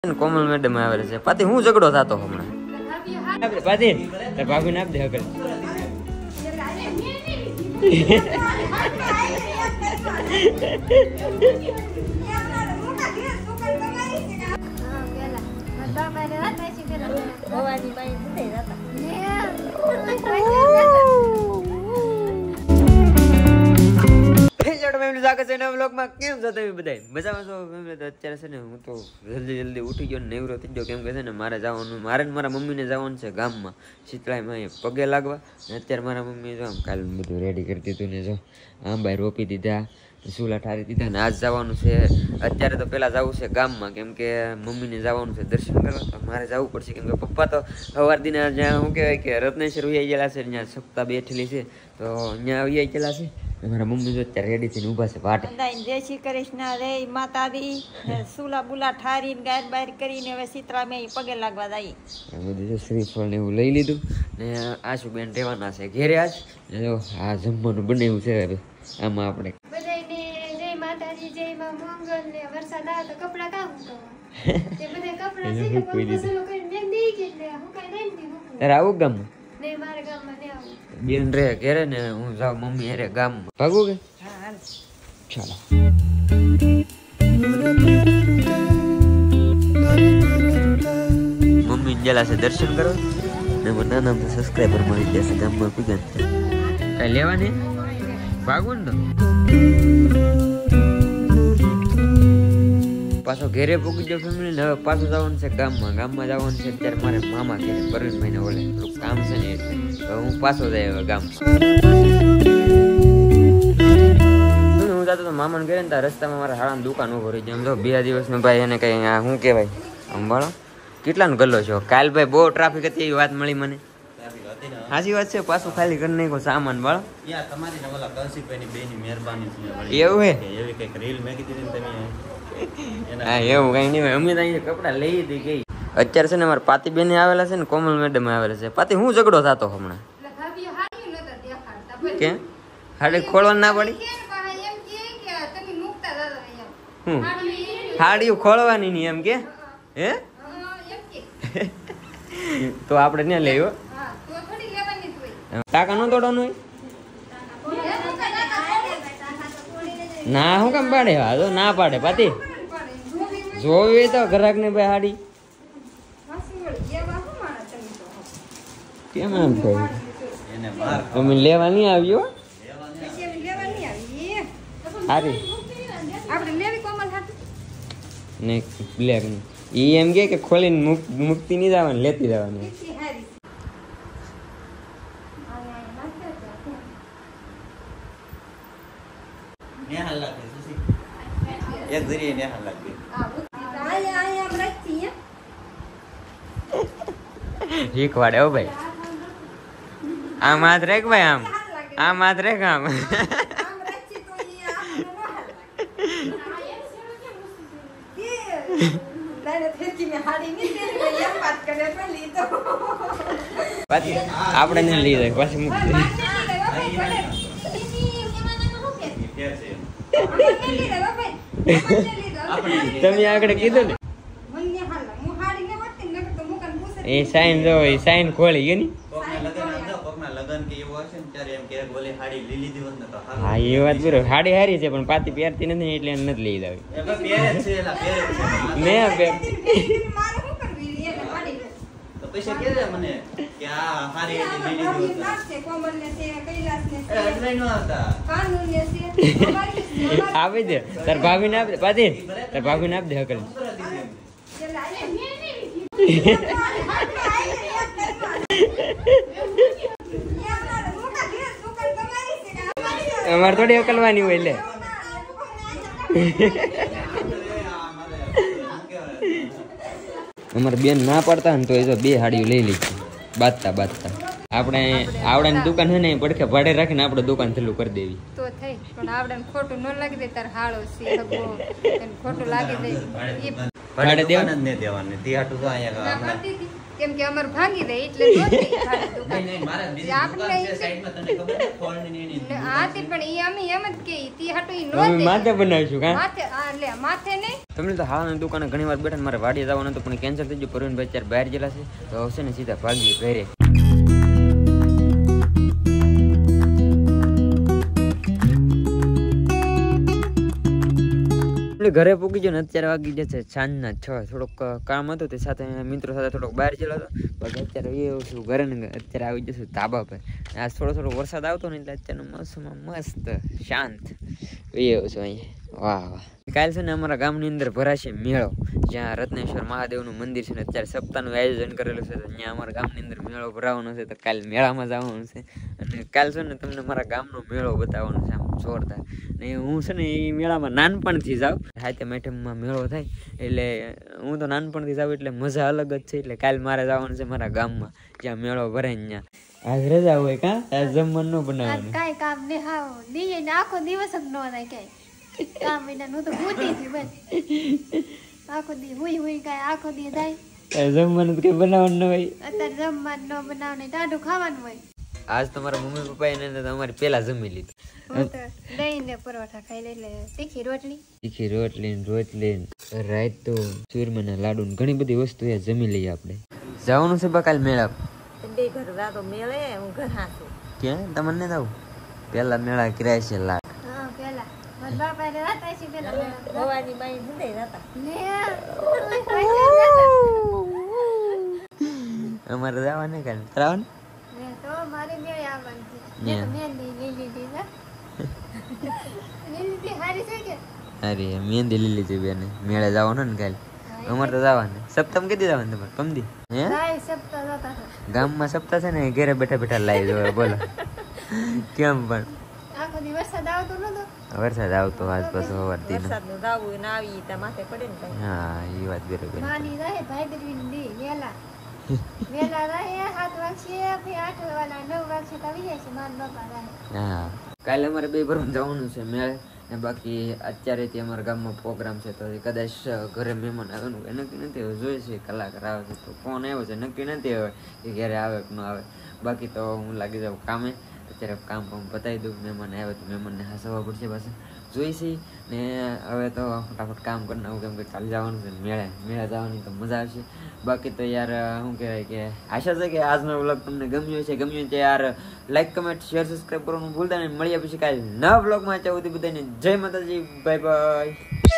કોમલ madam આવેલા છે. પાતી હું ઝઘડો થતો હમણાં. પાતી તાર ભાભી નાપ દે હકલ. કેમ છો તમે બધા મજામાં છો? અત્યારે છે ને હું તો જલ્દી ઉઠી ગયો નેવરો થઈ ગયો. કેમ કે છે ને મારે જવાનું, મારે ને મારા મમ્મીને જવાનું છે ગામમાં શીતળામાં પગે લાગવા. અત્યારે મારા મમ્મી જો આમ કાલે બધું રેડી કરી દીધું ને જો આંબા રોપી દીધા, ચૂલા ઠારી દીધા ને આજ જવાનું છે. અત્યારે તો પહેલાં જવું છે ગામમાં, કેમ કે મમ્મીને જવાનું છે દર્શન કરવા, તો મારે જવું પડશે. કેમ કે પપ્પા તો સવાર દિના જ્યાં શું કહેવાય કે રત્નેશ્વર ઉયાઈ ગયેલા છે, ત્યાં સપ્તાહ બેઠેલી છે તો ત્યાં ઉયાઈ ગયેલા છે. મારા મમ્મી જો અત્યારે રેડી થઈને ઊભા છે વાટે. જય શ્રી કૃષ્ણ રે માતાજી. સુલા બુલા ઠારીને ગાય બાર કરીને હવે શીતળા મેં પગે લાગવા જઈએ. બધું શ્રીફળ ને એવું લઈ લીધું ને આશુબેન રહેવાના છે ઘેરે આજ. જો આ જમવાનું બનાવ્યું છે હવે આમાં આપણે બધાને જય માતાજી, જય માં મંગલ ને વરસાદ આવે તો કપડા કામ કરવા તે બધા કપડા છે કે પસંદ કરીને મેં દઈ કે એટલે હું કઈ નહીં દીધું. તારે આવું ગામમાં નહીં, મારા ગામમાં નહીં આવું. બેન રે ઘેરે ને હું જાઉં મમ્મી હારે ગામમાં. ભાગું કે હા ચાલો. મમ્મી ગયેલા છે દર્શન કરો ને મને નાના સબસ્ક્રાઈબર મળી જશે ગામમાં પીગન. કઈ લેવાની ભાગવું ને તો પાછો ઘેરે પૂકી ગયો ફેમિલી ને. હવે પાછું જવાનું છે ગામમાં. ગામમાં જવાનું છે અત્યારે મારે મામા ઘેરે પરવીનભાઈ ને ઓલે થોડુંક કામ છે ને એટલે તો હું પાછો જાય હવે ગામમાં. હું જતો તો મામાને ઘરે ને ત્યાં રસ્તામાં મારા હાળાની દુકાન ઉભો રહી જાય. જો 2 દિવસમાં ભાઈ એને કઈ શું કહેવાય આમ બાળો કેટલાનો ગલ્લો છો કાલ ભાઈ બહુ ટ્રાફિક હતી એવી વાત મળી મને. સાચી વાત છે. પાછું ખાલી કરી નાખો સામાન બાળો. એવું હે હા એવું કઈ નહીં. અમે તો અહીંયા કપડા લઈ હતી ગઈ. અત્યારે છે ને મારા પાતી બેન આવેલા છે ને કોમલ મેડમ આવેલા છે. પાતી હું ઝઘડો થતો હમણાં કે હાડી ખોલવા ના પડી. હું હાડીઓ ખોલવાની નહીં એમ કે હે તો આપણે ત્યાં લેવો ટાકા નો તોડવાનું ના શું કામ પાડે? હા તો ના પાડે પાતી જોવી તો ગ્રાહક ને ભાઈ હાડી કેમ એમ થયું? તમે લેવા નહીં આવ્યો હારી ને બ્લેક ઈ એમ કે ખોલીને મુકતી નહીં જવાની લેતી જવાની. શીખવાડે હો ભાઈ. આમ હાથ રેખ ભાઈ, આમ હાથ રેખ આમ. પાછી આપણે ને લઈ જાય પાછી મૂકી તમે આગળ કીધું ને એ સાઈન જો એ સાઈન ખોલી ગઈ ને. હા એ વાત બરોબર. હાડી હારી છે પણ પાતી પહેરતી નથી એટલે એને નથી લઈ જાવી. મેં પહેરતી આપી દે તાર ભાભી ને આપી દે. પાતી તાર ભાભી ને આપી દે હકલ. અમારે થોડી અકલવાની હોય એટલે અમારે બેન ના પડતા ને તો એ તો 2 હાડીઓ લઈ લીધી બાંધતા બાંધતા. આપણે આવડાની દુકાન છે ને પડખે ભાડે રાખીને આપણે દુકાન ચાલુ કરી દેવી તો થઈ. પણ આવડે ખોટું ન લાગી દે તાર હાળો છે ખોટું લાગી દે. ભાડે દેવા દુકાન જ નહીં દેવાની તી હાટું તો અહીંયા ના હમણાં પાડતી હતી. કેમ કે અમારું ભાંગી દે એટલે નહોતી ભાડે દુકાન. નહીં મારા બીજી આપણે દુકાન છે અહીં સાઈડમાં તને ખબર છે ફોનની એની હા તે પણ ઈ અમે એમ જ કે તી હાટું ઈ નો અમે દે. માથે બનાવીશું કા માથે લે માથે નહીં. તમને તો હાલની દુકાને ઘણી વાર બેઠા ને મારે વાડીએ જવાનું હતું પણ કેન્સલ થઈ ગયું. પ્રવીણભાઈ અત્યારે બહાર ગયેલા છે તો આવશે ને સીધા ભાગીએ ઘરે. એટલે ઘરે પૂગી ગયો ને અત્યારે વાગી જશે સાંજના 6. થોડોક કામ હતું તે સાથે મિત્રો સાથે થોડોક બહાર ગયેલો હતો. બાકી અત્યારે એવું છું ઘરે ને અત્યારે આવી જશું ધાબા પર. આજ થોડો વરસાદ આવતો ને એટલે અત્યારનું મોસમ મસ્ત શાંત એવું છે અહીંયા. વાહ વાહ. કાલે છે ને અમારા ગામની અંદર ભરાશે મેળો, જ્યાં રત્નેશ્વર મહાદેવનું મંદિર છે ને અત્યારે સપ્તાહનું આયોજન કરેલું છે. તો ત્યાં અમારા ગામની અંદર મેળો ભરાવાનો છે. તો કાલે મેળામાં જવાનું છે અને કાલ છે ને તમને મારા ગામનો મેળો બતાવવાનો છે આમ જોરદાર. ને હું છે ને એ મેળામાં નાનપણથી જાઉં. હાથે મેઠમમાં મેળો થાય એટલે હું તો નાનપણથી જાઉં એટલે મજા અલગ જ છે. એટલે કાલે મારે જવાનું છે મારા ગામમાં જ્યાં મેળો ભરાય ને ત્યાં. આજ રજા હોય કા આજ જમવાનું ન આજ બનાવવાનું. કાંઈ કામ ને હાવ દીએ ને આખો દિવસ જ ન થાય કાંઈ કામ વિના હું તો ભૂતી હતી બસ આખો દી હુઈ કાંઈ આખો દી થાય જમવાનું તો કઈ બનાવવાનું ન હોય. અત્યારે જમવાનું ન બનાવને ટાઢું ખાવાનું હોય. આજ તમારા મમ્મી પપ્પા એને તમારી પેલા જમી લીધું. હું તો દહીં ને પરોઠા ખાઈ લે એટલે તીખી રોટલી તીખી રોટલી રાત તો ચૂરમાના લાડુ ને ઘણી બધી વસ્તુ જમી લઈએ આપણે. જવાનું છે બા કાલ મેળા. બે ઘર રાતો મેળે હું ઘર હાથું ક્યાં તમને ના આવું પેલા મેળા કિરાય છે લાડ. હા પેલા મારા બાપા ને હતા છે પેલા ભવાની બાઈ ભૂલે જતા અમારે જવાનું કાલે ત્રાવન તો મારે મેળે આવવાનું છે Yeah. મહેંદી લીલી લીધા લીલી હારી છે કે અરે મહેંદી લીલી છે બેને મેળે જવાનું ને કાલે. અમારે તો જવાનું સપ્તાહ કીધી જવાનું તમારે પમદી હે ગાય સપ્તાહ જતા હતા. ગામમાં સપ્તાહ છે ને ઘરે બેઠા બેઠા લાવી દો બોલો કેમ પણ આખો દી વરસાદ આવતો નતો વરસાદ આવતો આજ પાછો સવારથી ને. વરસાદ નું દાવું ને આવી ત્યાં માથે પડે ને કઈ હા એ વાત બરોબર. માની રહે ભાઈ દરવીન દી વેલા વેલા રહે 7 વાગશે પછી 8 વાળા 9 વાગશે તો આવી જાય છે મારા બાપા રહે. હા કાલે અમારે બે ભરમ જવાનું છે મેળે ને બાકી અત્યારે તે અમારા ગામમાં પ્રોગ્રામ છે તો કદાચ ઘરે મહેમાન આવવાનું એ નક્કી નથી. હવે જોઈએ છે કલાકાર આવે છે તો ફોન આવ્યો છે નક્કી નથી હવે કે ઘરે આવે કે ન આવે. બાકી તો હું લાગી જાઉં કામે. અત્યારે કામ પતાવી દઉં. મહેમાન આવે તો મહેમાનને હાસવા પડશે પાછું જોઈશી ને હવે તો ફટાફટ કામ કરી નાખું કેમ કે કાલે જવાનું છે મેળા જવાની તો મજા આવશે. બાકી તો યાર શું કહેવાય કે આશા છે કે આજનો વ્લોગ તમને ગમ્યો છે. ગમ્યું તો યાર લાઈક કમેન્ટ શેર સબસ્ક્રાઈબ કરવાનું ભૂલતા નહીં. મળ્યા પછી કાલે નવા વ્લોગમાં ચાહું બધાને જય માતાજી બાય બાય.